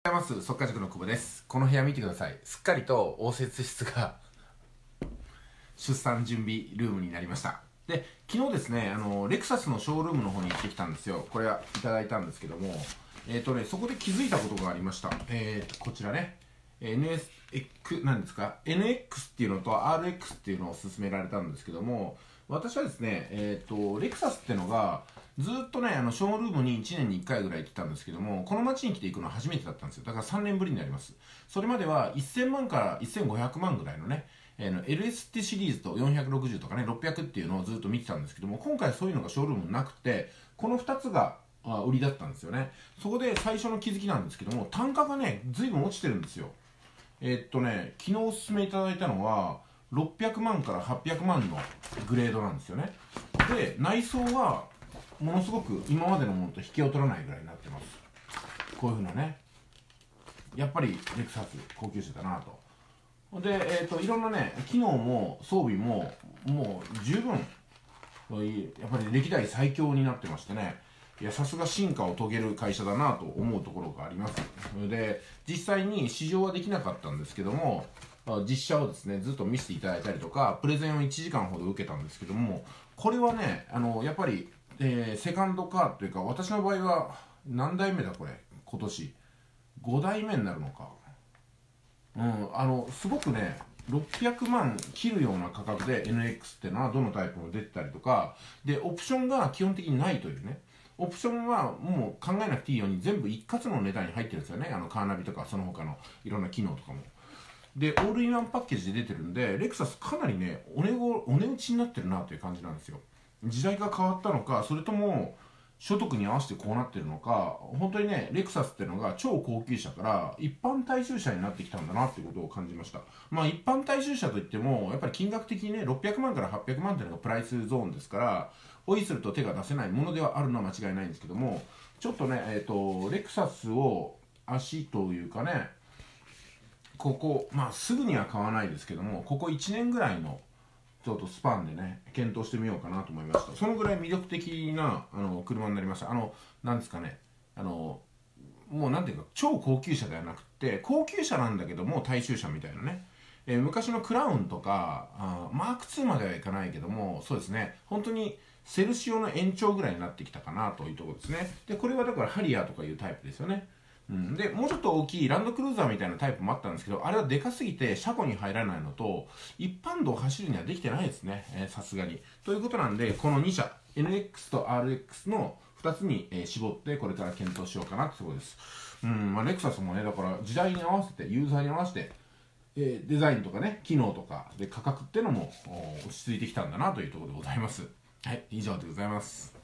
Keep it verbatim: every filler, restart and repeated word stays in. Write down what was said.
ございます。速稼塾の久保です。この部屋見てください。すっかりと応接室が出産準備ルームになりました。で、昨日ですね、あのレクサスのショールームの方に行ってきたんですよ。これはいただいたんですけども、えっ、ー、とね、そこで気づいたことがありました。えーと、こちらね、エヌエスエックス、なんですか、エヌエックス っていうのと アールエックス っていうのを勧められたんですけども、私はですね、えっ、ー、と、レクサスっていうのが、ずっとね、あのショールームにいちねんにいっかいぐらい行ってたんですけども、この街に来て行くのは初めてだったんですよ。だからさんねんぶりになります。それまではせんまんからせんごひゃくまんぐらいのね、えー、エルエス ってシリーズとよんひゃくろくじゅうとかね、ろっぴゃくっていうのをずっと見てたんですけども、今回そういうのがショールームになくて、このふたつが売りだったんですよね。そこで最初の気づきなんですけども、単価がね、ずいぶん落ちてるんですよ。えー、っとね、昨日お勧めいただいたのは、ろっぴゃくまんからはっぴゃくまんのグレードなんですよね。で、内装は、ものすごく今までのものと引けを取らないぐらいになってます。こういうふうなね、やっぱりレクサス高級車だなと。で、えー、といろんなね機能も装備ももう十分やっぱり歴代最強になってましてね、いやさすが進化を遂げる会社だなと思うところがあります。で、実際に試乗はできなかったんですけども、実車をですねずっと見せていただいたりとかプレゼンをいちじかんほど受けたんですけども、これはねあのやっぱりえー、セカンドカーというか、私の場合は何代目だこれ、今年ごだいめになるのか、うん、あのすごくねろっぴゃくまん切るような価格で エヌエックス っていうのはどのタイプも出てたりとかで、オプションが基本的にないというね、オプションはもう考えなくていいように全部一括の値段に入ってるんですよね。あのカーナビとかその他のいろんな機能とかも。で、オールインワンパッケージで出てるんで、レクサスかなりねお値ごお値打ちになってるなという感じなんですよ。時代が変わったのか、それとも所得に合わせてこうなってるのか、本当にねレクサスっていうのが超高級車から一般大衆車になってきたんだなっていうことを感じました。まあ一般大衆車といってもやっぱり金額的にねろっぴゃくまんからはっぴゃくまんっていうのがプライスゾーンですから、おいすると手が出せないものではあるのは間違いないんですけども、ちょっとねえっ、ー、とレクサスを足というかね、ここまあすぐには買わないですけども、ここいちねんぐらいのちょっとスパンでね検討してみようかなと思いました。そのぐらい魅力的なあの車になりました。あのなんですかね、あのもうなんていうか超高級車ではなくて、高級車なんだけども大衆車みたいなね、えー、昔のクラウンとかあマークツーまではいかないけども、そうですね、本当にセルシオの延長ぐらいになってきたかなというところですね。でこれはだからハリアーとかいうタイプですよね。うん、でもうちょっと大きいランドクルーザーみたいなタイプもあったんですけど、あれはでかすぎて車庫に入らないのと一般道を走るにはできてないですね、さすがに。ということなんで、このに社 エヌエックス と アールエックス のふたつに、えー、絞ってこれから検討しようかなってところです。うんまあ、レクサスもねだから時代に合わせてユーザーに合わせて、えー、デザインとかね機能とかで価格っていうのも落ち着いてきたんだなというところでございます。はい、以上でございます。